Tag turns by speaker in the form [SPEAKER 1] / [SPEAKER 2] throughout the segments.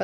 [SPEAKER 1] пат.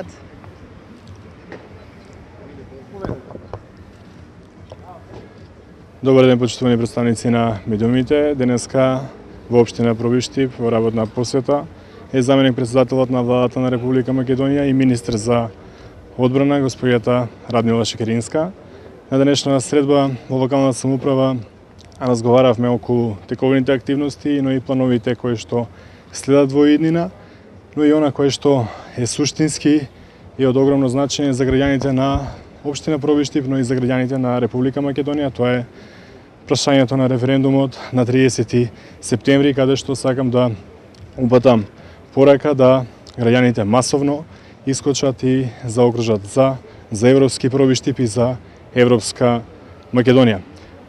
[SPEAKER 2] Добар ден, почитувани представници на медиумите. Денеска во општина Пробиштип во работна посета е заменик председателот на владата на Република Македонија и министр за одбрана госпоѓата Радмила Шекеринска. На денешната средба во локалната самоуправа разговаравме околу тековните активности, но и плановите кои што следат во иднина, но и она кое што е суштински и од огромно значење за граѓаните на општина Пробиштип, но и за граѓаните на Република Македонија. Тоа е прашањето на референдумот на 30 септември, каде што сакам да упатам порака да граѓаните масовно искочат и заокружат за европски Пробиштип и за европска Македонија.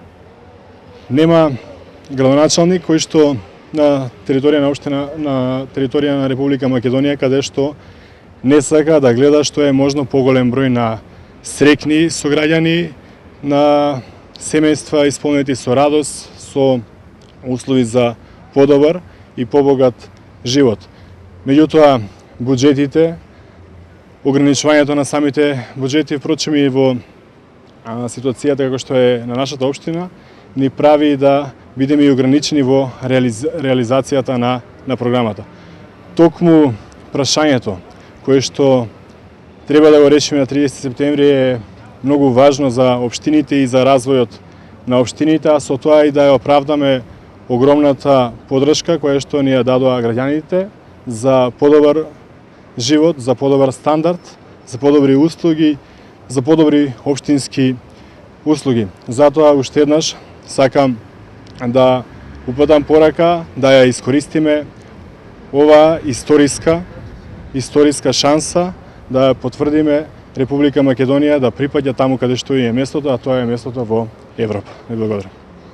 [SPEAKER 2] Нема градоначалник кој што на територија на општина, на територија на Република Македонија, каде што не сака да гледа што е можно поголем број на среќни сограѓани, на семејства исполнети со радост, со услови за подобар и побогат живот. Меѓутоа, буџетите, ограничувањето на самите буџети, впрочем и во ситуацијата како што е на нашата општина, ни прави да бидеме и ограничени во реализацијата на програмата. Токму прашањето кое што треба да го решиме на 30 септември е многу важно за општините и за развојот на општините, а со тоа и да ја оправдаме огромната поддршка која што ни ја дадоа граѓаните за подобар живот, за подобар стандард, за подобри услуги, за подобри општински услуги. Затоа уште еднаш сакам да упатам порака да ја искористиме ова историска шанса да ја потврдиме Република Македонија да припаѓа таму каде што е местото, а тоа е местото во Европа. Ви благодарам.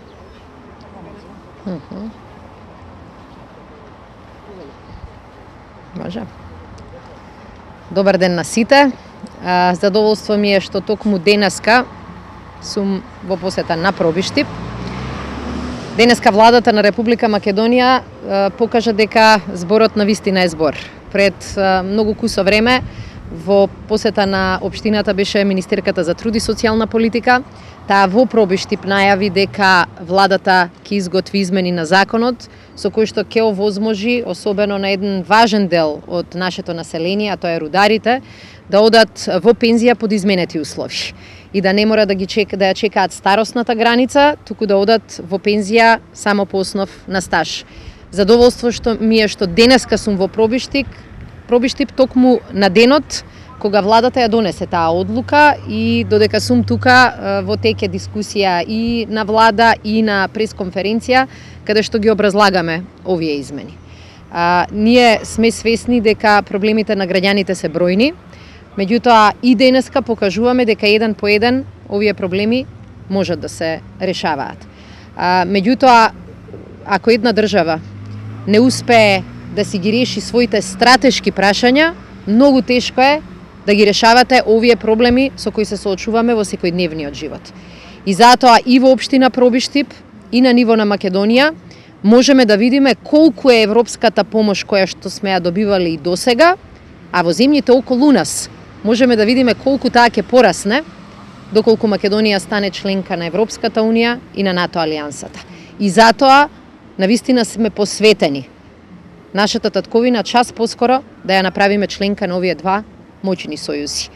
[SPEAKER 1] Може. Добар ден на сите. Задоволство ми е што токму денеска сум во посета на Пробиштип. Денеска владата на Република Македонија покажа дека зборот на вистина е збор. Пред многу кусо време во посета на општината беше министерката за труд и социјална политика. Таа во Пробиштип најави дека владата ќе изготви измени на законот со кој што ќе овозможи, особено на еден важен дел од нашето население, а тоа е рударите, да одат во пензија под изменети услови и да не мора да ја чекаат старосната граница, туку да одат во пензија само по основ на стаж. Задоволство што ми е што денеска сум во Пробиштип токму на денот кога владата ја донесе таа одлука и додека сум тука во теке дискусија и на влада и на пресконференција каде што ги образлагаме овие измени. Ние сме свесни дека проблемите на граѓаните се бројни, меѓутоа и денеска покажуваме дека еден по еден овие проблеми можат да се решаваат. Меѓутоа, ако една држава не успее да си ги реши своите стратешки прашања, многу тешко е да ги решавате овие проблеми со кои се соочуваме во секојдневниот живот. И затоа и во општина Пробиштип и на ниво на Македонија можеме да видиме колку е европската помош која што сме ја добивали и досега, а во земјите околу нас можеме да видиме колку таа ќе порасне доколку Македонија стане членка на Европската унија и на НАТО алијансата. И затоа навистина сме посветени нашата татковина час поскоро да ја направиме членка на овие два моćни сојузи.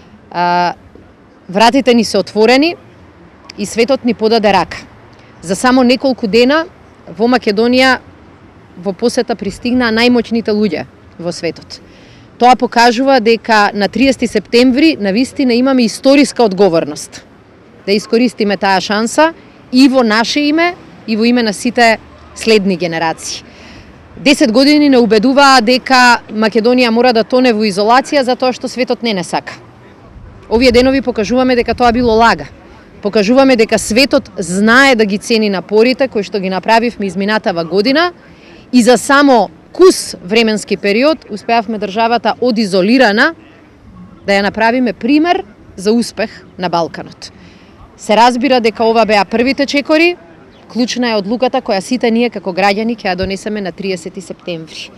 [SPEAKER 1] Вратите ни се отворени и светот ни подаде рака. За само неколку дена во Македонија во посета пристигнаа најмоćните луѓе во светот. Тоа покажува дека на 30 септември навистина имаме историска одговорност да искористиме таа шанса и во наше име и во име на сите следни генерации. 10 години не убедуваа дека Македонија мора да тоне во изолација затоа што светот не сака. Овие денови покажуваме дека тоа било лага. Покажуваме дека светот знае да ги цени напорите кои што ги направивме изминатава година и за само кус временски период успеавме државата од изолирана да ја направиме пример за успех на Балканот. Се разбира дека ова беа првите чекори, клучна е одлуката која сите ние како граѓани ќе ја донесеме на 30 септември.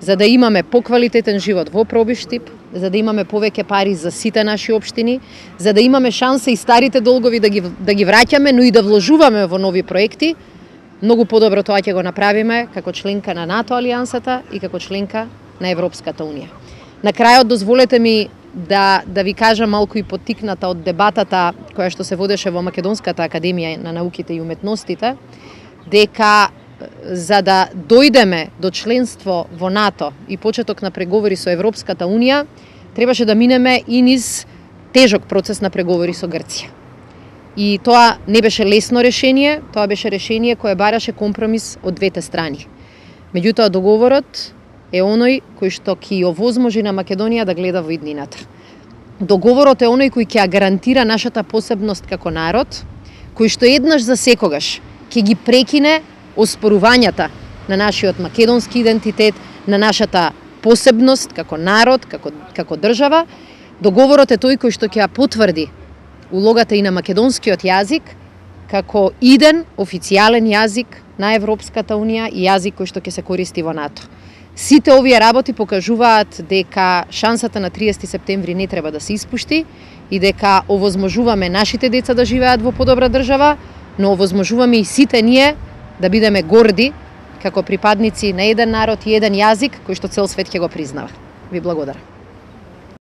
[SPEAKER 1] за да имаме поквалитетен живот во Пробиштип, за да имаме повеќе пари за сите наши општини, за да имаме шанса и старите долгови да ги враќаме, но и да вложуваме во нови проекти. Многу подобро тоа ќе го направиме како членка на НАТО алијансата и како членка на Европската унија. На крајот дозволете ми да ви кажам малку и поттикната од дебатата која што се водеше во Македонската академија на науките и уметностите, дека за да дојдеме до членство во НАТО и почеток на преговори со Европската унија, требаше да минеме и низ тежок процес на преговори со Грција. И тоа не беше лесно решение, тоа беше решение кое бараше компромис од двете страни. Меѓутоа договорот е оној кој што ќе овозможи на Македонија да гледа во иднината. Договорот е оној кој ќе гарантира нашата посебност како народ, кој што еднаш за секогаш ќе ги прекине оспорувањата на нашиот македонски идентитет, на нашата посебност како народ, како држава. Договорот е тој кој што ќе ја потврди улогата и на македонскиот јазик како иден официјален јазик на Европската унија и јазик кој што ќе се користи во НАТО. Сите овие работи покажуваат дека шансата на 30 септември не треба да се испушти и дека овозможуваме нашите деца да живеат во подобра држава, но овозможуваме и сите ние да бидеме горди како припадници на еден народ и еден јазик кој што цел свет ќе го признава. Ви благодарам.